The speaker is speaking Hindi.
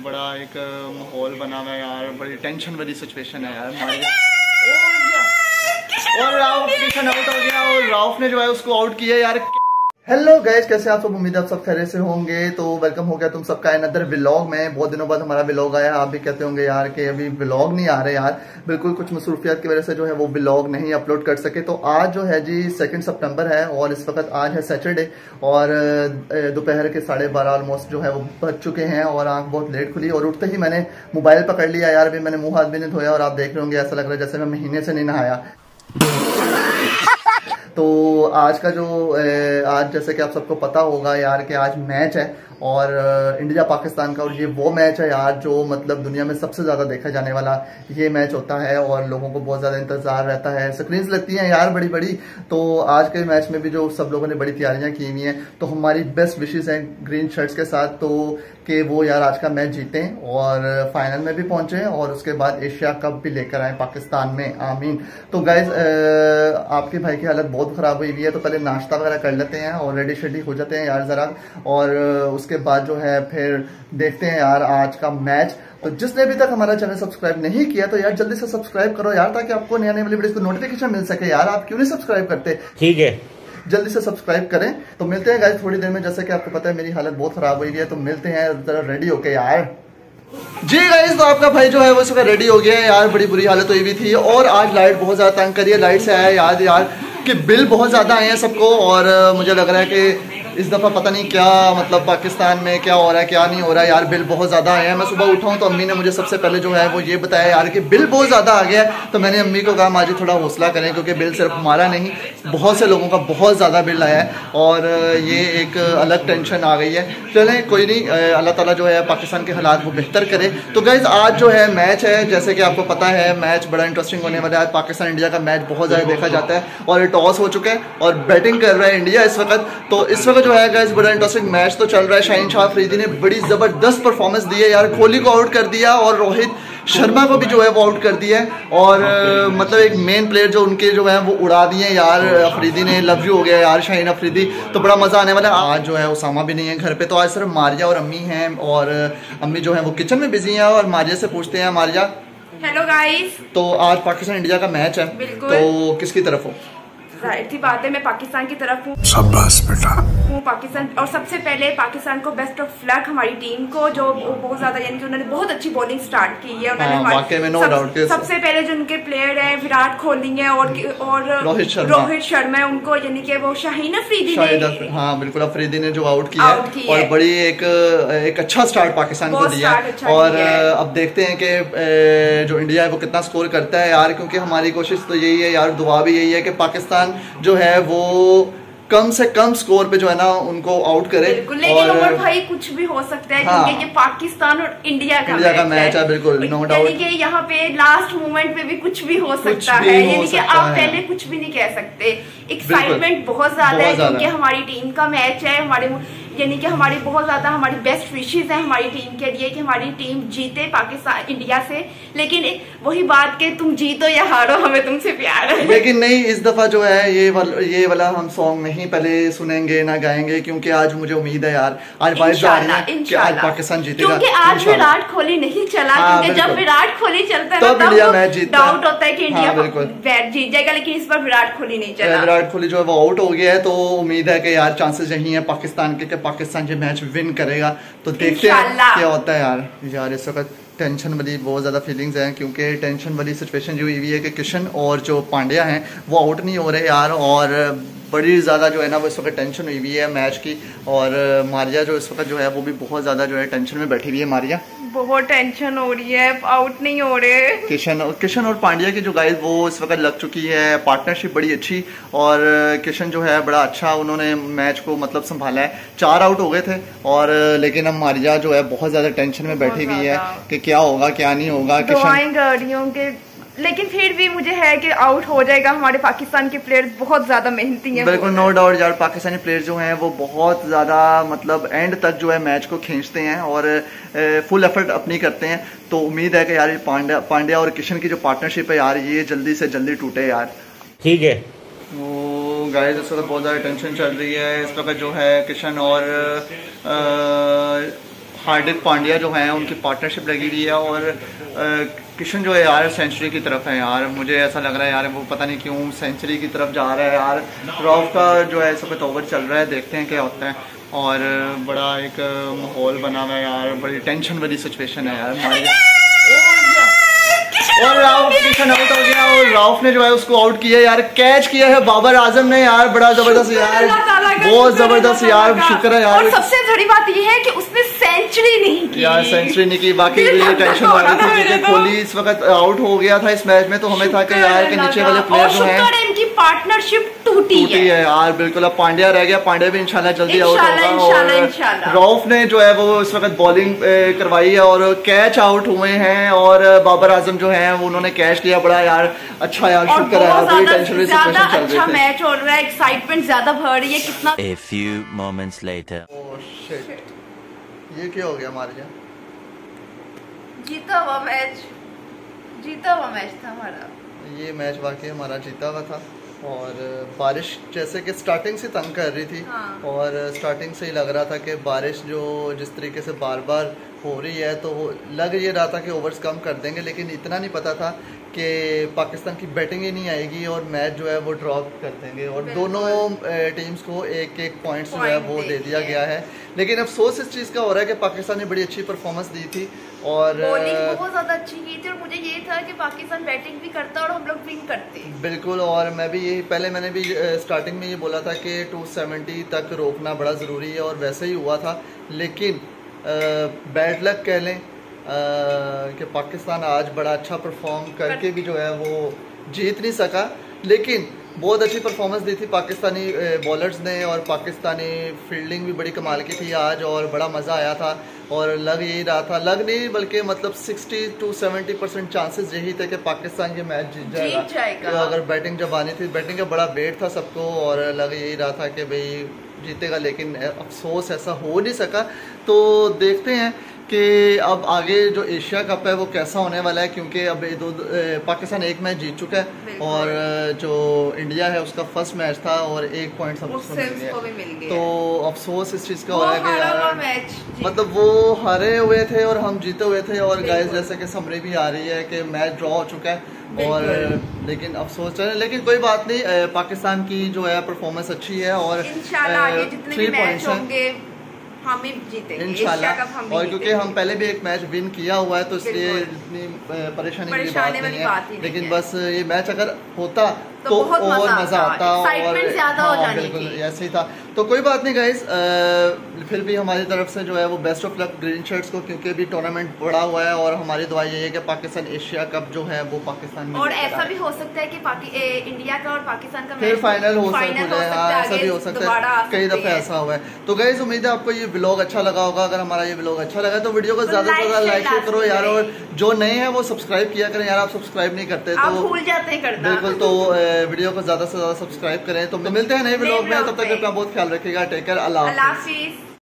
बड़ा एक माहौल बना हुआ है यार, बड़ी टेंशन वाली सिचुएशन है यार हमारे। और राउफ किशन आउट हो गया और राउफ ने जो है उसको आउट किया यार। हेलो गाइस, कैसे आप सब? उम्मीद है आप सब खैरियत से होंगे। तो वेलकम हो गया तुम सबका अनदर व्लॉग में। बहुत दिनों बाद हमारा व्लॉग आया। आप भी कहते होंगे यार कि अभी व्लॉग नहीं आ रहे यार, बिल्कुल कुछ मसरूफियत की वजह से जो है वो व्लॉग नहीं अपलोड कर सके। तो आज जो है जी 2 सितंबर है और इस वक्त आज है सैटरडे और दोपहर के 12:30 ऑलमोस्ट जो है वो बज चुके हैं और आंख बहुत लेट खुली और उठते ही मैंने मोबाइल पकड़ लिया यार। अभी मैंने मुंह हाथ भी नहीं धोया और आप देख रहे होंगे ऐसा लग रहा है जैसे मैं महीने से नहीं नहाया। तो आज का जो आज जैसे कि आप सबको पता होगा यार कि आज मैच है और इंडिया पाकिस्तान का, और ये वो मैच है यार जो मतलब दुनिया में सबसे ज़्यादा देखा जाने वाला ये मैच होता है और लोगों को बहुत ज़्यादा इंतज़ार रहता है। स्क्रीन्स लगती हैं यार बड़ी बड़ी। तो आज के मैच में भी जो सब लोगों ने बड़ी तैयारियां की हुई हैं, तो हमारी बेस्ट विशेज़ हैं ग्रीन शर्ट्स के साथ तो कि वो यार आज का मैच जीतें और फाइनल में भी पहुंचे और उसके बाद एशिया कप भी लेकर आए पाकिस्तान में, आमीन। तो गाइज आपके भाई की हालत बहुत ख़राब हुई है, तो पहले नाश्ता वगैरह कर लेते हैं और रेडी शेडी हो जाते हैं यार ज़रा, और उसके बाद जो है फिर देखते हैं यार आज का मैच। तो जिसने अभी तक हमारा चैनल सब्सक्राइब नहीं किया तो यार जल्दी से सब्सक्राइब करो यार, ताकि आपको नया नया वाली वीडियो को नोटिफिकेशन मिल सके यार। आप क्यों नहीं सब्सक्राइब करते? ठीक है, जल्दी से सब्सक्राइब करें। तो मिलते हैं गाइस थोड़ी देर में। जैसे कि आपको पता है मेरी हालत बहुत खराब हुई है, तो मिलते हैं जरा रेडी होके यार। जी गाइस, तो आपका भाई जो है वो सुबह रेडी हो गया है यार। बड़ी बुरी हालत हुई हुई थी और आज लाइट बहुत ज्यादा तंग करी है। लाइट से आया यार कि बिल बहुत ज्यादा आए हैं सबको, और मुझे लग रहा है कि इस दफ़ा पता नहीं क्या मतलब पाकिस्तान में क्या हो रहा है क्या नहीं हो रहा है यार। बिल बहुत ज़्यादा आए हैं। मैं सुबह उठा हूँ तो अम्मी ने मुझे सबसे पहले जो है वो ये बताया यार कि बिल बहुत ज़्यादा आ गया है। तो मैंने अम्मी को कहा माँ जी थोड़ा हौसला करें, क्योंकि बिल सिर्फ हमारा नहीं बहुत से लोगों का बहुत ज़्यादा बिल आया है और ये एक अलग टेंशन आ गई है। चलें कोई नहीं, अल्लाह ताला जो है पाकिस्तान के हालात वो बेहतर करे। तो गाइज़ आज जो है मैच है, जैसे कि आपको पता है मैच बड़ा इंटरेस्टिंग होने वाला है। आज पाकिस्तान इंडिया का मैच बहुत ज़्यादा देखा जाता है और टॉस हो चुका है और बैटिंग कर रहा है इंडिया इस वक्त। तो इस वक्त जो है गाइस बड़ा इंटरेस्टिंग मैच तो चल रहा है। शाहीन शाह अफरीदी ने बड़ी ज़बरदस्त परफॉर्मेंस दी है यार। कोहली को आउट कर दिया और रोहित शर्मा को भी जो है वो आउट कर दिया है और मतलब एक मेन प्लेयर जो उनके जो है वो उड़ा दिए यार अफरीदी ने। लव यू हो गया यार शाहीन अफरीदी। तो बड़ा मज़ा आने वाला है। आज जो है उसामा भी नहीं है घर पे, तो आज सिर्फ मारिया और अम्मी हैं और अम्मी जो है वो किचन में बिजी हैं और मारिया से पूछते हैं। मारिया हेलो गाइस, तो आज पाकिस्तान इंडिया का मैच है, तो किसकी तरफ हो? जाहिर सी बात है मैं पाकिस्तान की तरफ हूँ। शाबाश बेटा। पाकिस्तान, और सबसे पहले पाकिस्तान को बेस्ट ऑफ लक हमारी टीम को, जो बहुत ज्यादा यानी कि उन्होंने बहुत अच्छी बॉलिंग स्टार्ट की है। उन्होंने सबसे पहले जो उनके प्लेयर हैं विराट कोहली है और रोहित शर्मा है, उनको यानी कि वो शाहीन अफरीदी ने, हाँ बिल्कुल, अफरीदी ने जो आउट किया और बड़ी एक अच्छा स्टार्ट पाकिस्तान को दिया। और अब देखते हैं कि जो इंडिया है वो कितना स्कोर करता है यार, क्योंकि हमारी कोशिश तो यही है यार, दुआ भी यही है कि पाकिस्तान जो है वो कम से कम स्कोर पे जो है ना उनको आउट करे। लेकिन और भाई कुछ भी हो सकता है, क्योंकि ये पाकिस्तान और इंडिया का मैच है बिल्कुल, नो डाउट। यानी कि यहाँ पे लास्ट मोमेंट पे भी कुछ भी हो सकता है, यानी कि आप पहले कुछ भी नहीं कह सकते। एक्साइटमेंट बहुत ज्यादा है क्योंकि हमारी टीम का मैच है। हमारे यानी कि हमारी बहुत ज्यादा हमारी बेस्ट विशेस है हमारी टीम के लिए कि हमारी टीम जीते पाकिस्तान इंडिया से। लेकिन वही बात के तुम जीतो या हारो, हमें तुमसे प्यार है। लेकिन नहीं, इस दफा जो है ये वाला हम सॉन्ग नहीं पहले सुनेंगे ना गाएंगे, क्योंकि आज मुझे उम्मीद है यार आज बारिश जा रही है कि आज पाकिस्तान जीतेगा। क्योंकि आज विराट कोहली नहीं चला, क्योंकि जब विराट कोहली चलता है तब इंडिया मैच जीतता है, डाउट होता है कि इंडिया मैच जीत जाएगा। लेकिन इस बार विराट कोहली नहीं चला, विराट कोहली जो है वो आउट हो गया है। तो उम्मीद है कि यार चांसेस यही है पाकिस्तान के, पाकिस्तान ये मैच विन करेगा। तो देखते हैं क्या होता है यार। इस वक्त टेंशन वाली बहुत ज़्यादा फीलिंग्स हैं, क्योंकि टेंशन वाली सिचुएशन जो हुई है कि किशन और जो पांड्या हैं वो आउट नहीं हो रहे यार, और बड़ी ज़्यादा जो है ना वो इस वक्त टेंशन हुई है मैच की। और मारिया जो इस वक्त जो है वो भी बहुत ज़्यादा जो है टेंशन में बैठी हुई है। मारिया बहुत टेंशन हो रही है, आउट नहीं हो रहे। किशन और पांड्या की जो गाइस वो इस वक्त लग चुकी है पार्टनरशिप बड़ी अच्छी, और किशन जो है बड़ा अच्छा उन्होंने मैच को मतलब संभाला है। 4 आउट हो गए थे और लेकिन अब मारिया जो है बहुत ज्यादा टेंशन में बैठी हुई है कि क्या होगा क्या नहीं होगा। किशन लेकिन फिर भी मुझे है कि आउट हो जाएगा। हमारे पाकिस्तान के प्लेयर्स बहुत ज्यादा मेहनती हैं। बिल्कुल नो डाउट यार, पाकिस्तानी प्लेयर जो हैं वो बहुत ज्यादा मतलब एंड तक जो है मैच को खींचते हैं और फुल एफर्ट अपनी करते हैं। तो उम्मीद है कि यार पांड्या और किशन की जो पार्टनरशिप है यार ये जल्दी से जल्दी टूटे यार। ठीक है। वो गाइस इस वक्त बहुत ज़्यादा टेंशन चल रही है इस वक्त जो है किशन और हार्दिक पांड्या जो हैं उनकी पार्टनरशिप लगी हुई है, और किशन जो है यार सेंचुरी की तरफ है यार। मुझे ऐसा लग रहा है यार वो पता नहीं क्यों सेंचुरी की तरफ जा रहा है यार। रॉफ का जो है इस वक्त ओवर चल रहा है, देखते हैं क्या होता है। और बड़ा एक माहौल बना हुआ है यार, बड़ी टेंशन वाली सिचुएशन है यार हमारी। और राउफ किशन आउट हो गया, और राउफ ने जो है उसको आउट किया यार, कैच किया है बाबर आजम ने यार, बड़ा जबरदस्त यार, बहुत जबरदस्त यार, शुक्र है यार। और सबसे बड़ी बात ये है कि उसने सेंचुरी नहीं की यार, सेंचुरी नहीं की। बाकी ये टेंशन हो रही थी क्योंकि कोहली इस वक्त आउट हो गया था इस मैच में, तो हमें था कि यार के नीचे वाले प्लेयर जो हैं इनकी पार्टनरशिप टूटी है यार। बिल्कुल, अब पांड्या रह गया, पांड्या भी इंशाल्लाह जल्दी आउट होगा। रऊफ ने जो है वो इस वक्त बॉलिंग करवाई है और कैच आउट हुए हैं, और बाबर आजम जो है उन्होंने कैच लिया, बड़ा यार अच्छा यार, शुक्र है यार, बड़ी टेंशन में सिचुएशन चल रही है। मैच हो रहा है, एक्साइटमेंट ज्यादा बढ़ रही है कितना। A few moments later. Oh shit, ये क्या हो गया हमारे यहाँ? जीता हुआ मैच था हमारा। ये मैच वाकई हमारा जीता हुआ था, और बारिश जैसे कि स्टार्टिंग से तंग कर रही थी। हाँ। और स्टार्टिंग से ही लग रहा था कि बारिश जो जिस तरीके से बार बार हो रही है, तो लग ये रहा था कि ओवर्स कम कर देंगे, लेकिन इतना नहीं पता था कि पाकिस्तान की बैटिंग ही नहीं आएगी और मैच जो है वो ड्रॉ कर देंगे, और दोनों टीम्स को एक एक पॉइंट्स जो है वो दे दिया गया है। लेकिन अफसोस इस चीज़ का हो रहा है कि पाकिस्तान ने बड़ी अच्छी परफॉर्मेंस दी थी, और बॉलिंग बहुत ज़्यादा अच्छी की थी, और मुझे ये था कि पाकिस्तान बैटिंग भी करता और हम लोग विन करते। बिल्कुल, और मैं भी यही पहले मैंने भी स्टार्टिंग में ये बोला था कि 270 तक रोकना बड़ा ज़रूरी है, और वैसे ही हुआ था। लेकिन बैड लक कह लें कि पाकिस्तान आज बड़ा अच्छा परफॉर्म करके भी जो है वो जीत नहीं सका, लेकिन बहुत अच्छी परफॉर्मेंस दी थी पाकिस्तानी बॉलर्स ने, और पाकिस्तानी फील्डिंग भी बड़ी कमाल की थी आज, और बड़ा मज़ा आया था। और लग यही रहा था, लग नहीं बल्कि मतलब 60 to 70% चांसेस यही थे कि पाकिस्तान ये मैच जीत जाएगा। तो अगर बैटिंग जब आनी थी, बैटिंग का बड़ा वेट था सबको, और लग यही रहा था कि भाई जीतेगा, लेकिन अफसोस ऐसा हो नहीं सका। तो देखते हैं कि अब आगे जो एशिया कप है वो कैसा होने वाला है, क्योंकि अब पाकिस्तान एक मैच जीत चुका है, और जो इंडिया है उसका फर्स्ट मैच था और 1 पॉइंट सबको मिल गया। तो अफसोस इस चीज़ का हो रहा है कि यार मतलब वो हारे हुए थे और हम जीते हुए थे, और गाइस जैसे कि समरी भी आ रही है कि मैच ड्रॉ हो चुका है, और लेकिन अफसोस चले, लेकिन कोई बात नहीं, पाकिस्तान की जो है परफॉर्मेंस अच्छी है, और 3 पॉइंट्स होंगे हम ही जीतेंगे इंशाल्लाह। और क्योंकि हम पहले भी एक मैच विन किया हुआ है, तो इसलिए इतनी परेशानी वाली बात नहीं है। लेकिन बस ये मैच अगर होता तो और मजा आता, और बिल्कुल ऐसे ही था। तो कोई बात नहीं गाइस, फिर भी हमारी तरफ से जो है वो best of luck green shirts को, क्योंकि अभी टूर्नामेंट बढ़ा हुआ है, और हमारी दुआ ये है कि पाकिस्तान एशिया कप जो है वो पाकिस्तान में, और ऐसा भी हो सकता है कि इंडिया का और पाकिस्तान का फिर फाइनल हो सकता है। हाँ, ऐसा भी हो सकता है, कई दफे ऐसा हुआ है। तो गाइस उम्मीद है आपको ये व्लॉग अच्छा लगा होगा। अगर हमारा ये व्लॉग अच्छा लगा तो वीडियो को ज्यादा से ज्यादा लाइक करो यार, और जो नए हैं वो सब्सक्राइब किया करें यार, आप सब्सक्राइब नहीं करते तो भूल जाते हैं करना। बिल्कुल, तो वीडियो को ज्यादा से ज्यादा सब्सक्राइब करें। तो मिलते हैं नए व्लॉग में, तब तक अपना बहुत ख्याल रखिएगा। टेक केयर, अल्लाह हाफिज़।